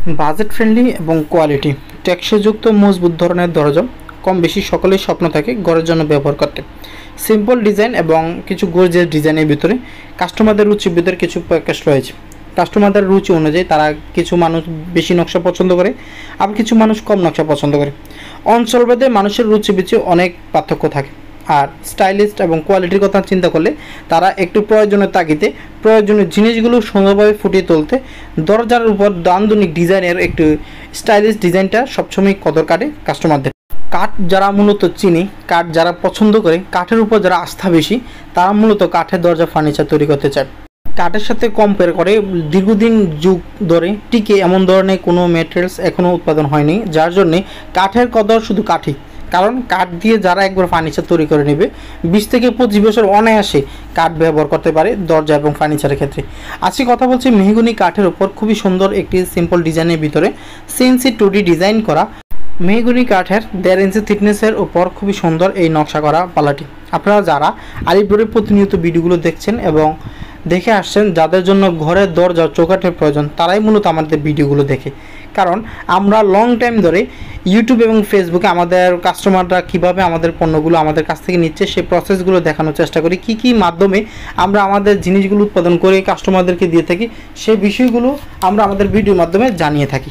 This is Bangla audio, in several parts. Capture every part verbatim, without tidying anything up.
বাজেট ফ্রেন্ডলি এবং কোয়ালিটি টেকসইযুক্ত মজবুত ধরনের দরজা কম বেশি সকলেই স্বপ্ন থাকে ঘরের জন্য ব্যবহার করতে। সিম্পল ডিজাইন এবং কিছু গর্জিয়াস ডিজাইনের ভিতরে কাস্টমারদের রুচির ভিতরে কিছু প্যাকেজ রয়েছে। কাস্টমারদের রুচি অনুযায়ী তারা কিছু মানুষ বেশি নকশা পছন্দ করে, আবার কিছু মানুষ কম নকশা পছন্দ করে। অঞ্চলভেদে মানুষের রুচি পিছিয়ে অনেক পার্থক্য থাকে। আর স্টাইলিস্ট এবং কোয়ালিটির কথা চিন্তা করলে তারা একটু প্রয়োজনের তাগিদে প্রয়োজনীয় জিনিসগুলো সুন্দরভাবে ফুটিয়ে তুলতে দরজার উপর দান্দনিক ডিজাইনের একটু স্টাইলিশ ডিজাইনটা সবসময় কদর কাটে কাস্টমারদের। কাঠ যারা মূলত চিনি, কাঠ যারা পছন্দ করে, কাঠের উপর যারা আস্থা বেশি, তারা মূলত কাঠের দরজা ফার্নিচার তৈরি করতে চায়। কাঠের সাথে কম্পেয়ার করে দীর্ঘদিন যুগ ধরে টিকে এমন ধরনের কোনো ম্যাটেরিয়ালস এখনও উৎপাদন হয়নি, যার জন্যে কাঠের কদর শুধু কাঠই। কারণ কাঠ দিয়ে যারা একবার ফার্নিচার তৈরি করে নেবে বিশ থেকে পঁচিশ বছর অনায়াসে কাঠ ব্যবহার করতে পারে দরজা এবং ফার্নিচারের ক্ষেত্রে। আজকে কথা বলছি মেহগনি কাঠের ওপর খুবই সুন্দর একটি সিম্পল ডিজাইনের ভিতরে সিএনসি টু ডি ডিজাইন করা মেহগনি কাঠের দেড় ইঞ্চি থিকনেসের ওপর খুবই সুন্দর এই নকশা করা পাল্লাটি। আপনারা যারা আলিপুরের প্রতিনিয়ত ভিডিওগুলো দেখছেন এবং দেখে আসছেন, যাদের জন্য ঘরের দরজা চৌকাঠের প্রয়োজন, তারাই মূলত আমাদের ভিডিওগুলো দেখে। কারণ আমরা লং টাইম ধরে ইউটিউব এবং ফেসবুকে আমাদের কাস্টমাররা কীভাবে আমাদের পণ্যগুলো আমাদের কাছ থেকে নিচ্ছে সেই প্রসেসগুলো দেখানোর চেষ্টা করি। কী কী মাধ্যমে আমরা আমাদের জিনিসগুলো উৎপাদন করে কাস্টমারদেরকে দিয়ে থাকি সেই বিষয়গুলো আমরা আমাদের ভিডিওর মাধ্যমে জানিয়ে থাকি।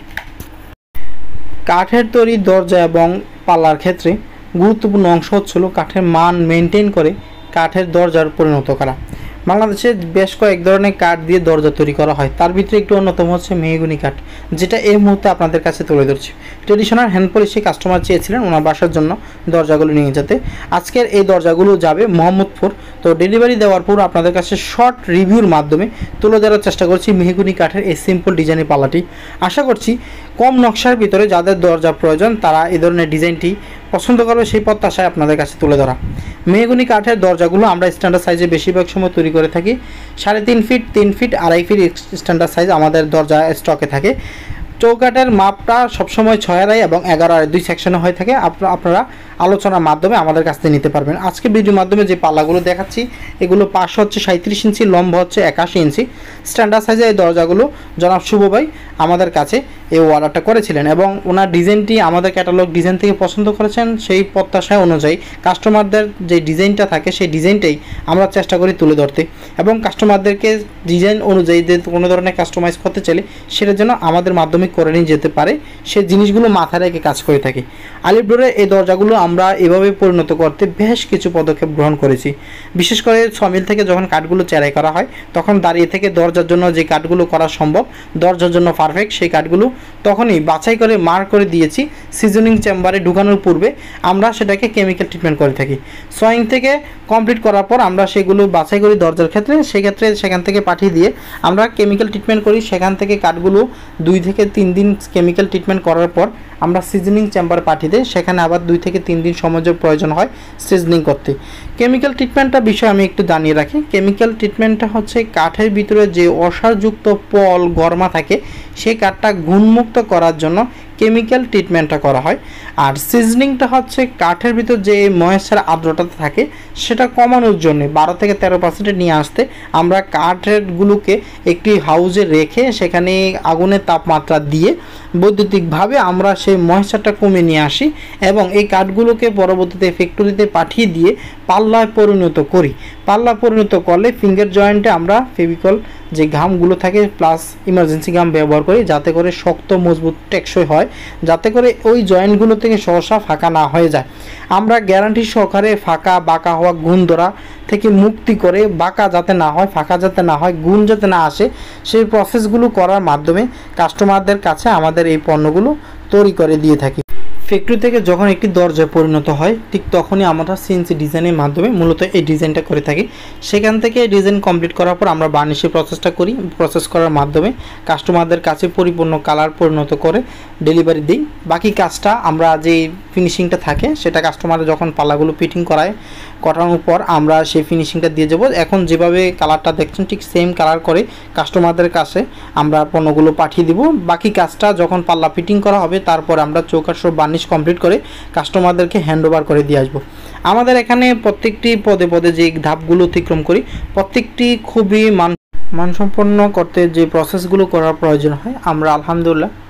কাঠের তৈরি দরজা এবং পাল্লার ক্ষেত্রে গুরুত্বপূর্ণ অংশ হচ্ছিল কাঠের মান মেনটেন করে কাঠের দরজার পরিণত করা। বাংলাদেশে বেশ কয়েক ধরনের কাঠ দিয়ে দরজা তৈরি করা হয়, তার ভিতরে একটু অন্যতম হচ্ছে মেহগনি কাঠ, যেটা এই মুহূর্তে আপনাদের কাছে তুলে ধরছি। ট্রেডিশনাল হ্যান্ড পলিশে কাস্টমার চেয়েছিলেন ওনার বাসার জন্য দরজাগুলো নিয়ে যেতে। আজকের এই দরজাগুলো যাবে মোহাম্মদপুর। তো ডেলিভারি দেওয়ার পর আপনাদের কাছে শর্ট রিভিউর মাধ্যমে তুলে ধরার চেষ্টা করছি মেহগনি কাঠের এই সিম্পল ডিজাইনের পাল্লাটি। আশা করছি কম নকশার ভিতরে যাদের দরজা প্রয়োজন তারা এই ধরনের ডিজাইনটি পছন্দ করবে, সেই প্রত্যাশায় আপনাদের কাছে তুলে ধরা। মেহগনি কাঠের দরজাগুলো আমরা স্ট্যান্ডার্ড সাইজে বেশিরভাগ সময় তৈরি করে থাকি। সাড়ে তিন ফিট তিন ফিট আড়াই ফিট স্ট্যান্ডার্ড সাইজ আমাদের দরজা স্টকে থাকে। চৌকাঠের মাপটা সবসময় ছয় আড়াই এবং এগারো আড়াই দুই সেকশনে হয়ে থাকে। আপনারা আলোচনার মাধ্যমে আমাদের কাছ থেকে নিতে পারবেন। আজকে ভিডিওর মাধ্যমে যে পাল্লাগুলো দেখাচ্ছি এগুলো পাঁচশো হচ্ছে সাঁত্রিশ ইঞ্চি, লম্বা হচ্ছে একাশি ইঞ্চি। স্ট্যান্ডার্ড সাইজে এই দরজাগুলো জনাব শুভ ভাই আমাদের কাছে এই অর্ডারটা করেছিলেন এবং ওনার ডিজাইনটি আমাদের ক্যাটালগ ডিজাইন থেকে পছন্দ করেছেন। সেই প্রত্যাশা অনুযায়ী কাস্টমারদের যে ডিজাইনটা থাকে সেই ডিজাইনটাই আমরা চেষ্টা করি তুলে ধরতে এবং কাস্টমারদেরকে ডিজাইন অনুযায়ী যে কোনো ধরনের কাস্টমাইজ করতে চাইলে সেটার জন্য আমাদের মাধ্যমে করে নিয়ে যেতে পারে সেই জিনিসগুলো মাথায় রেখে কাজ করে থাকি। আলিপুরের এই দরজাগুলো আমরা এভাবে পরিণত করতে বেশ কিছু পদক্ষেপ গ্রহণ করেছি। বিশেষ করে সমিল থেকে যখন কাঠগুলো চেরাই করা হয় তখন দাঁড়িয়ে থেকে দরজার জন্য যে কাঠগুলো করা সম্ভব, দরজার জন্য পারফেক্ট, সেই কাঠগুলো তখনই বাছাই করে মার্ক করে দিয়েছি। সিজনিং চেম্বারে ঢুকানোর পূর্বে আমরা সেটাকে কেমিক্যাল ট্রিটমেন্ট করে থাকি। সোয়িং থেকে কমপ্লিট করার পর আমরা সেগুলো বাছাই করি দরজার ক্ষেত্রে, সেক্ষেত্রে সেখান থেকে পাঠিয়ে দিয়ে আমরা কেমিক্যাল ট্রিটমেন্ট করি। সেখান থেকে কাঠগুলো দুই থেকে তিন দিন কেমিক্যাল ট্রিটমেন্ট করার পর আমরা সিজনিং চেম্বার পাঠিয়ে দিই। সেখানে আবার দুই থেকে তিন দিন সময়ের প্রয়োজন হয় সিজনিং করতে। কেমিক্যাল ট্রিটমেন্টটা বিষয়ে আমি একটু জানিয়ে রাখি। কেমিক্যাল ট্রিটমেন্টটা হচ্ছে কাঠের ভিতরে যে অসারযুক্ত পল গরমা থাকে সেই কাঠটা গুণমুক্ত করার জন্য কেমিক্যাল ট্রিটমেন্টটা করা হয়। আর সিজনিংটা হচ্ছে কাঠের ভিতর যে ময়েশ্চার আর্দ্রতা থাকে সেটা কমানোর জন্য বারো থেকে তেরো পার্সেন্টে নিয়ে আসতে আমরা কাঠেরগুলোকে একটি হাউজে রেখে সেখানে আগুনের তাপমাত্রা দিয়ে বৈদ্যুতিকভাবে আমরা সেই ময়েশ্চারটা কমিয়ে নিয়ে আসি এবং এই কাঠগুলোকে পরবর্তীতে ফ্যাক্টরিতে পাঠিয়ে দিয়ে পাল্লায় পরিণত করি। পাল্লা পরিণত করলে ফিঙ্গার জয়েন্টে আমরা ফেভিকল যে ঘামগুলো থাকে প্লাস ইমার্জেন্সি ঘাম ব্যবহার করি, যাতে করে শক্ত মজবুত টেকসই হয়, যাতে করে ওই জয়েন্টগুলো থেকে সহসা ফাঁকা না হয়ে যায়। আমরা গ্যারান্টি সহকারে ফাঁকা বাঁকা হওয়া গুণ ধরা থেকে মুক্তি করে বাঁকা যাতে না হয়, ফাঁকা যাতে না হয়, গুণ যাতে না আসে, সেই প্রসেসগুলো করার মাধ্যমে কাস্টমারদের কাছে আমাদের এই পণ্যগুলো তৈরি করে দিয়ে থাকি। ফ্যাক্টরি থেকে যখন একটি দরজায় পরিণত হয় ঠিক তখনই আমরা সিএনসি ডিজাইনের মাধ্যমে মূলত এই ডিজাইনটা করে থাকি। সেখান থেকে ডিজাইন কমপ্লিট করার পর আমরা বার্নিশের প্রসেসটা করি। প্রসেস করার মাধ্যমে কাস্টমারদের কাছে পরিপূর্ণ কালার পরিণত করে ডেলিভারি দিই। বাকি কাজটা আমরা যে ফিনিশিংটা থাকে সেটা কাস্টমার যখন পাল্লাগুলো ফিটিং করায় করানোর পর আমরা সেই ফিনিশিংটা দিয়ে যাব। এখন যেভাবে কালারটা দেখছেন ঠিক সেম কালার করে কাস্টমারদের কাছে আমরা পণ্যগুলো পাঠিয়ে দিব। বাকি কাজটা যখন পাল্লা ফিটিং করা হবে তারপর আমরা চৌকাঠ সহ বার্নিশ কমপ্লিট করে কাস্টমারদেরকে হ্যান্ড ওভার করে দিয়ে আসবো। আমাদের এখানে প্রত্যেকটি পদে পদে যে ধাপগুলো অতিক্রম করি প্রত্যেকটি খুবই মান মানসম্পন্ন করতে যে প্রসেসগুলো করার প্রয়োজন হয় আমরা আলহামদুলিল্লাহ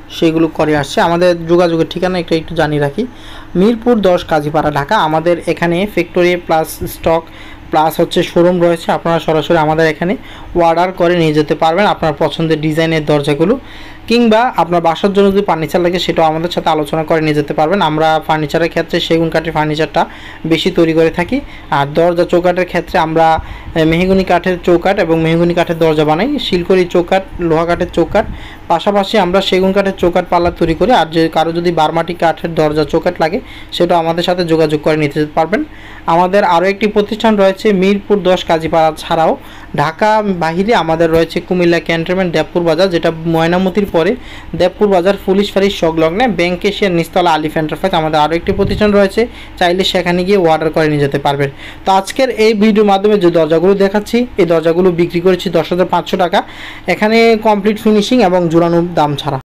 সেগুলো করে আসছে। আমাদের যোগাযোগের ঠিকানা একটু একটু জানিয়ে রাখি, মিরপুর দশ কাজীপাড়া ঢাকা। আমাদের এখানে ফ্যাক্টরি প্লাস স্টক প্লাস হচ্ছে শোরুম রয়েছে। আপনারা সরাসরি আমাদের এখানে অর্ডার করে নিয়ে যেতে পারবেন আপনার পছন্দের ডিজাইনের দরজাগুলো, কিংবা আপনার বাসার জন্য যদি ফার্নিচার লাগে সেটাও আমাদের সাথে আলোচনা করে নিয়ে যেতে পারবেন। আমরা ফার্নিচারের ক্ষেত্রে সেগুন কাঠের ফার্নিচারটা বেশি তৈরি করে থাকি, আর দরজা চৌকাঠের ক্ষেত্রে আমরা মেহগনি কাঠের চৌকাঠ এবং মেহগনি কাঠের দরজা বানাই, শিলকড়ি চৌকাঠ, লোহা কাঠের চৌকাঠ, পাশাপাশি আমরা সেগুন কাঠের চৌকাঠ পাল্লা তৈরি করি। আর যে কারো যদি বারমাটি কাঠের দরজা চৌকাঠ লাগে সেটাও আমাদের সাথে যোগাযোগ করে নিতে পারবেন। আমাদের আরও একটি প্রতিষ্ঠান রয়েছে মিরপুর দশ কাজীপাড়া ছাড়াও ঢাকা বাহিরে আমাদের রয়েছে কুমিল্লা ক্যান্টনমেন্ট দেবপুর বাজার, যেটা ময়নামতির পরে দেবপুর বাজার পুলিশ ফাঁড়ির সংলগ্নে ব্যাংক এশিয়ার নিচতলা আলিফ এন্টারপ্রাইজ আমাদের আরও একটি প্রতিষ্ঠান রয়েছে, চাইলে সেখানে গিয়ে অর্ডার করে নিয়ে যেতে পারবেন। তো আজকের এই ভিডিওর মাধ্যমে যে দরজাগুলো দেখাচ্ছি এই দরজাগুলো বিক্রি করেছি দশ হাজার পাঁচশো টাকা, এখানে কমপ্লিট ফিনিশিং এবং জোড়ানো দাম ছাড়া।